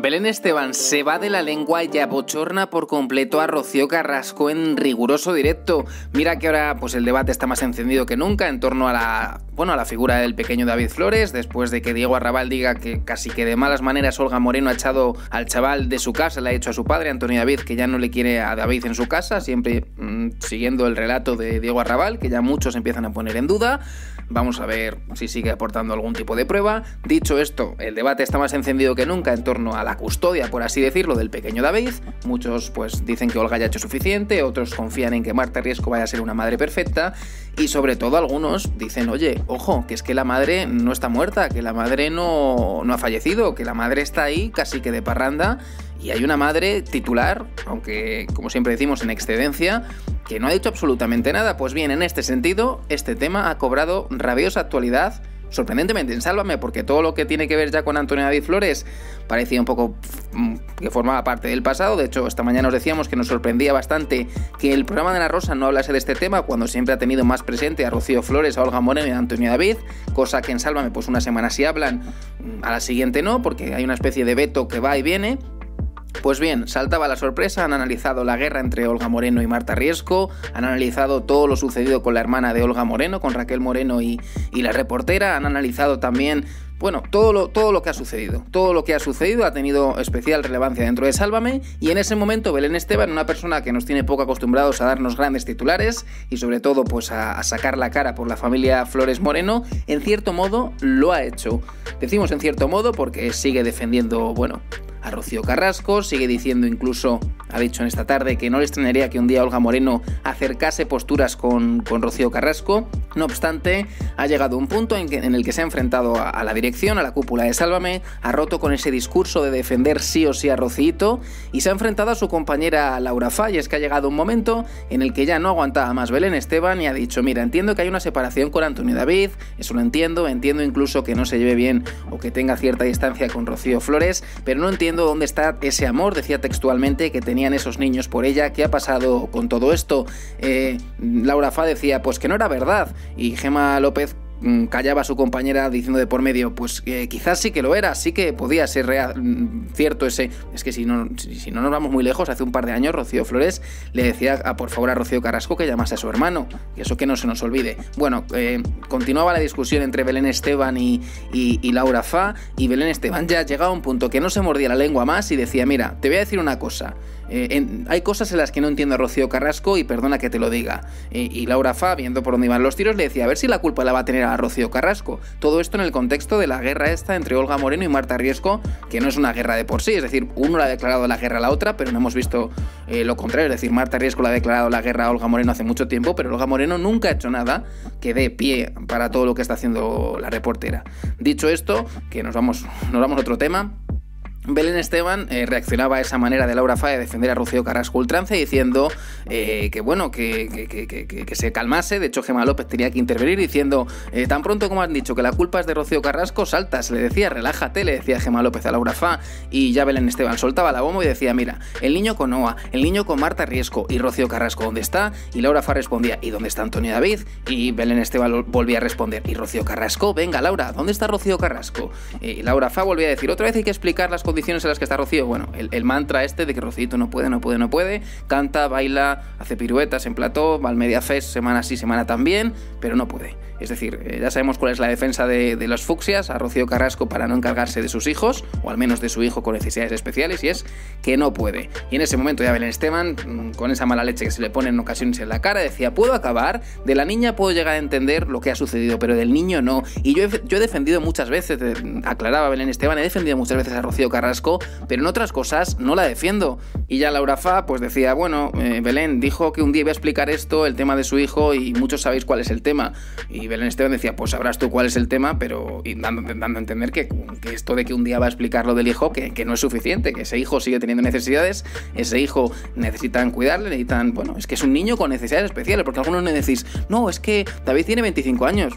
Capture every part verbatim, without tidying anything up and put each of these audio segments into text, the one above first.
Belén Esteban se va de la lengua y abochorna por completo a Rocío Carrasco en riguroso directo. Mira que ahora pues el debate está más encendido que nunca en torno a la, bueno, a la figura del pequeño David Flores, después de que Diego Arrabal diga que casi que de malas maneras Olga Moreno ha echado al chaval de su casa, le ha dicho a su padre, Antonio David, que ya no le quiere a David en su casa, siempre mmm, siguiendo el relato de Diego Arrabal, que ya muchos empiezan a poner en duda. Vamos a ver si sigue aportando algún tipo de prueba. Dicho esto, el debate está más encendido que nunca en torno a la custodia, por así decirlo, del pequeño David. Muchos pues dicen que Olga ya ha hecho suficiente, otros confían en que Marta Riesco vaya a ser una madre perfecta y sobre todo algunos dicen, oye, ojo, que es que la madre no está muerta, que la madre no, no ha fallecido, que la madre está ahí casi que de parranda y hay una madre titular, aunque como siempre decimos en excedencia, que no ha dicho absolutamente nada. Pues bien, en este sentido, este tema ha cobrado rabiosa actualidad, sorprendentemente en Sálvame, porque todo lo que tiene que ver ya con Antonio David Flores parecía un poco que formaba parte del pasado. De hecho, esta mañana os decíamos que nos sorprendía bastante que el programa de La Rosa no hablase de este tema cuando siempre ha tenido más presente a Rocío Flores, a Olga Moreno y a Antonio David, cosa que en Sálvame pues una semana sí hablan, a la siguiente no, porque hay una especie de veto que va y viene. Pues bien, saltaba la sorpresa, han analizado la guerra entre Olga Moreno y Marta Riesco, han analizado todo lo sucedido con la hermana de Olga Moreno, con Raquel Moreno y, y la reportera, han analizado también, bueno, todo lo, todo lo que ha sucedido. Todo lo que ha sucedido ha tenido especial relevancia dentro de Sálvame y en ese momento Belén Esteban, una persona que nos tiene poco acostumbrados a darnos grandes titulares y sobre todo pues a, a sacar la cara por la familia Flores Moreno, en cierto modo lo ha hecho. Decimos en cierto modo porque sigue defendiendo, bueno, a Rocío Carrasco, sigue diciendo incluso, ha dicho en esta tarde, que no le extrañaría que un día Olga Moreno acercase posturas con, con Rocío Carrasco. No obstante, ha llegado un punto en, que, en el que se ha enfrentado a, a la dirección, a la cúpula de Sálvame, ha roto con ese discurso de defender sí o sí a Rocíito y se ha enfrentado a su compañera Laura Fa, y es que ha llegado un momento en el que ya no aguantaba más Belén Esteban y ha dicho, mira, entiendo que hay una separación con Antonio David, eso lo entiendo, entiendo incluso que no se lleve bien o que tenga cierta distancia con Rocío Flores, pero no entiendo dónde está ese amor, decía textualmente, que tenían esos niños por ella. ¿Qué ha pasado con todo esto? Eh, Laura Fa decía pues que no era verdad y Gemma López callaba a su compañera diciendo de por medio, pues eh, quizás sí que lo era, sí que podía ser real, cierto ese. Es que si no, si, si no nos vamos muy lejos, hace un par de años Rocío Flores le decía a, por favor a Rocío Carrasco que llamase a su hermano, y eso que no se nos olvide. Bueno, eh, continuaba la discusión entre Belén Esteban y, y, y Laura Fa, y Belén Esteban ya llegaba a un punto que no se mordía la lengua más y decía, mira, te voy a decir una cosa, eh, en, hay cosas en las que no entiendo a Rocío Carrasco y perdona que te lo diga. Eh, y Laura Fa, viendo por dónde iban los tiros, le decía, a ver si la culpa la va a tener a Rocío Carrasco. Todo esto en el contexto de la guerra esta entre Olga Moreno y Marta Riesco, que no es una guerra de por sí, es decir, uno le ha declarado la guerra a la otra, pero no hemos visto eh, lo contrario, es decir, Marta Riesco le ha declarado la guerra a Olga Moreno hace mucho tiempo, pero Olga Moreno nunca ha hecho nada que dé pie para todo lo que está haciendo la reportera. Dicho esto, que nos vamos, nos vamos a otro tema. Belén Esteban eh, reaccionaba a esa manera de Laura Fa de defender a Rocío Carrasco ultranza diciendo eh, que bueno, que, que, que, que, que se calmase. De hecho, Gemma López tenía que intervenir diciendo, eh, tan pronto como han dicho que la culpa es de Rocío Carrasco, saltas, le decía, relájate, le decía Gemma López a Laura Fa, y ya Belén Esteban soltaba la bomba y decía, mira, el niño con Noa, el niño con Marta Riesco y Rocío Carrasco, ¿dónde está? Y Laura Fa respondía, ¿y dónde está Antonio David? Y Belén Esteban volvía a responder, ¿y Rocío Carrasco? Venga, Laura, ¿dónde está Rocío Carrasco? Y Laura Fa volvía a decir, otra vez hay que explicar las condiciones en las que está Rocío. Bueno, el, el mantra este de que Rocíito no puede, no puede, no puede, canta, baila, hace piruetas en plató, va al Media Fest semana sí, semana también, pero no puede. Es decir, eh, ya sabemos cuál es la defensa de, de los fucsias a Rocío Carrasco para no encargarse de sus hijos, o al menos de su hijo con necesidades especiales, y es que no puede. Y en ese momento ya Belén Esteban, con esa mala leche que se le pone en ocasiones en la cara, decía, puedo acabar, de la niña puedo llegar a entender lo que ha sucedido, pero del niño no. Y yo he, yo he defendido muchas veces, aclaraba Belén Esteban, he defendido muchas veces a Rocío Carrasco, pero en otras cosas no la defiendo. Y ya Laura Fa pues decía, bueno, eh, Belén dijo que un día iba a explicar esto, el tema de su hijo, y muchos sabéis cuál es el tema. Y Belén Esteban decía, pues sabrás tú cuál es el tema, pero y dando, dando a entender que, que esto de que un día va a explicar lo del hijo, que, que no es suficiente, que ese hijo sigue teniendo necesidades, ese hijo necesitan cuidarle, necesitan, bueno, es que es un niño con necesidades especiales, porque algunos me decís, no, es que David tiene veinticinco años,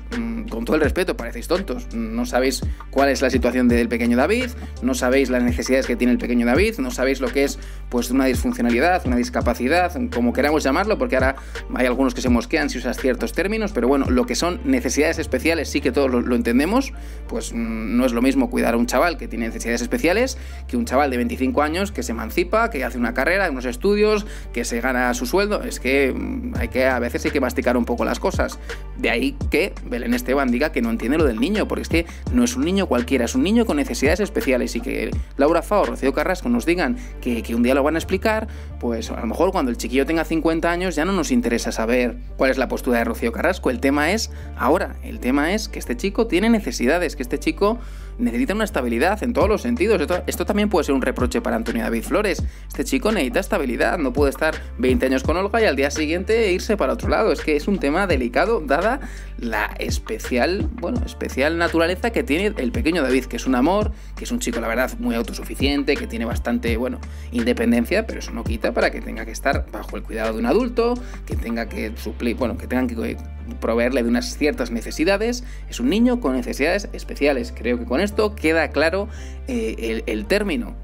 con todo el respeto, parecéis tontos. No sabéis cuál es la situación del pequeño David, no sabéis las necesidades que tiene el pequeño David, no sabéis lo que es pues una disfuncionalidad, una discapacidad, como queramos llamarlo, porque ahora hay algunos que se mosquean si usas ciertos términos, pero bueno, lo que son necesidades especiales sí que todos lo, lo entendemos. Pues mmm, no es lo mismo cuidar a un chaval que tiene necesidades especiales que un chaval de veinticinco años que se emancipa, que hace una carrera, unos estudios, que se gana su sueldo. Es que mmm, hay que a veces hay que masticar un poco las cosas. De ahí que Belén Esteban diga que no entiende lo del niño, porque es que no es un niño cualquiera, es un niño con necesidades especiales, y que Laura Fa o Rocío Carrasco nos digan que, que un día lo van a explicar, pues a lo mejor cuando el chiquillo tenga cincuenta años ya no nos interesa saber cuál es la postura de Rocío Carrasco. El tema es ahora, el tema es que este chico tiene necesidades, que este chico necesita una estabilidad en todos los sentidos. Esto, esto también puede ser un reproche para Antonio David Flores. Este chico necesita estabilidad, no puede estar veinte años con Olga y al día siguiente irse para otro lado. Es que es un tema delicado dada la especial, bueno, especial naturaleza que tiene el pequeño David, que es un amor, que es un chico, la verdad, muy autosuficiente, que tiene bastante, bueno, independencia, pero eso no quita para que tenga que estar bajo el cuidado de un adulto, que tenga que suplir, bueno, que tengan que proveerle de unas ciertas necesidades. Es un niño con necesidades especiales. Creo que con esto queda claro eh, el, el término.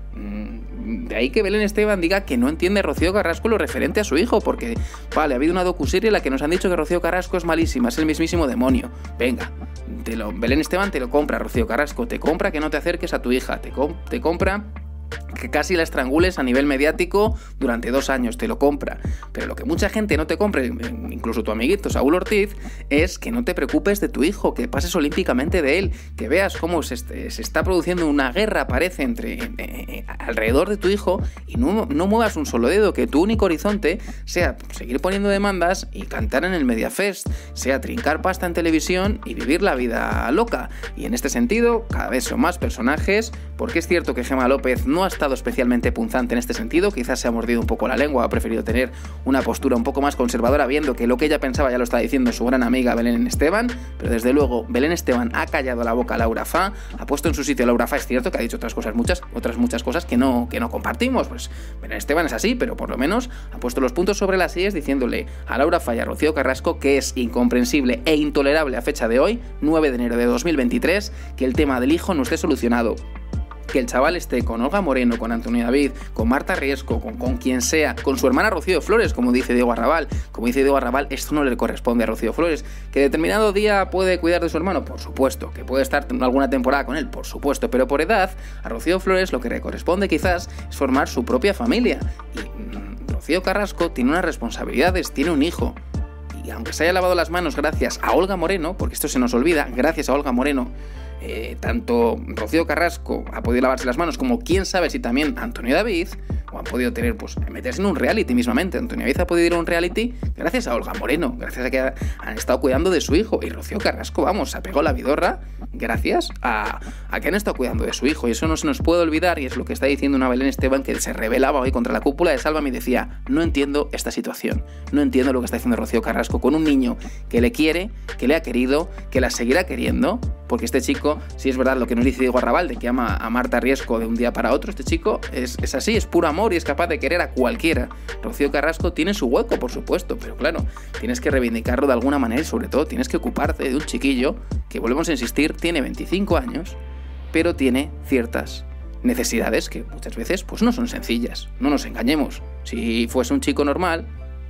De ahí que Belén Esteban diga que no entiende Rocío Carrasco lo referente a su hijo, porque, vale, ha habido una docuserie en la que nos han dicho que Rocío Carrasco es malísima, es el mismísimo demonio. Venga, te lo, Belén Esteban te lo compra, Rocío Carrasco, te compra que no te acerques a tu hija, te, com- te compra que casi la estrangules a nivel mediático durante dos años, te lo compra. Pero lo que mucha gente no te compre, incluso tu amiguito Saúl Ortiz, es que no te preocupes de tu hijo, que pases olímpicamente de él, que veas cómo se, se está produciendo una guerra, parece, entre eh, eh, alrededor de tu hijo, y no, no muevas un solo dedo, que tu único horizonte sea seguir poniendo demandas y cantar en el Mediafest, sea trincar pasta en televisión y vivir la vida loca. Y en este sentido, cada vez son más personajes, porque es cierto que Gemma López no ha estado especialmente punzante en este sentido, quizás se ha mordido un poco la lengua, ha preferido tener una postura un poco más conservadora, viendo que lo que ella pensaba ya lo está diciendo su gran amiga Belén Esteban, pero desde luego Belén Esteban ha callado la boca a Laura Fa, ha puesto en su sitio a Laura Fa, es cierto que ha dicho otras cosas muchas, otras muchas cosas que no, que no compartimos, pues Belén Esteban es así, pero por lo menos ha puesto los puntos sobre las sillas diciéndole a Laura Fa y a Rocío Carrasco que es incomprensible e intolerable a fecha de hoy, nueve de enero de dos mil veintitrés, que el tema del hijo no esté solucionado. Que el chaval esté con Olga Moreno, con Antonio David, con Marta Riesco, con, con quien sea, con su hermana Rocío Flores, como dice Diego Arrabal. Como dice Diego Arrabal, esto no le corresponde a Rocío Flores. ¿Que determinado día puede cuidar de su hermano? Por supuesto. ¿Que puede estar alguna temporada con él? Por supuesto. Pero por edad, a Rocío Flores lo que le corresponde quizás es formar su propia familia. Y mmm, Rocío Carrasco tiene unas responsabilidades, tiene un hijo. Y aunque se haya lavado las manos gracias a Olga Moreno, porque esto se nos olvida, gracias a Olga Moreno, Eh, tanto Rocío Carrasco ha podido lavarse las manos como quién sabe si también Antonio David, o han podido tener, pues, meterse en un reality mismamente. Antonio David ha podido ir a un reality gracias a Olga Moreno, gracias a que ha, han estado cuidando de su hijo, y Rocío Carrasco, vamos, se pegó la vidorra gracias a, a que han estado cuidando de su hijo, y eso no se nos puede olvidar, y es lo que está diciendo una Belén Esteban que se rebelaba hoy contra la cúpula de Sálvame y decía: no entiendo esta situación, no entiendo lo que está haciendo Rocío Carrasco con un niño que le quiere, que le ha querido, que la seguirá queriendo, porque este chico, si es verdad lo que nos dice Diego Arrabal de que ama a Marta Riesco de un día para otro, este chico es, es así, es puro amor y es capaz de querer a cualquiera. Rocío Carrasco tiene su hueco, por supuesto, pero claro, tienes que reivindicarlo de alguna manera y sobre todo tienes que ocuparte de un chiquillo que, volvemos a insistir, tiene veinticinco años, pero tiene ciertas necesidades que muchas veces pues no son sencillas, no nos engañemos. Si fuese un chico normal,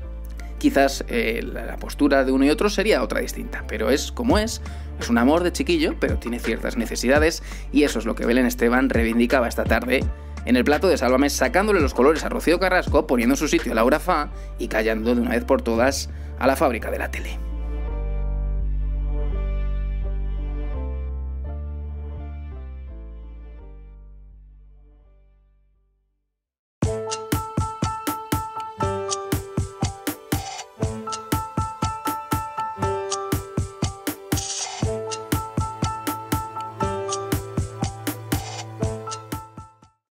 quizás eh, la postura de uno y otro sería otra distinta, pero es como es, es un amor de chiquillo, pero tiene ciertas necesidades, y eso es lo que Belén Esteban reivindicaba esta tarde en el plato de Sálvame, sacándole los colores a Rocío Carrasco, poniendo en su sitio a Laura Fa y callando de una vez por todas a la fábrica de la tele.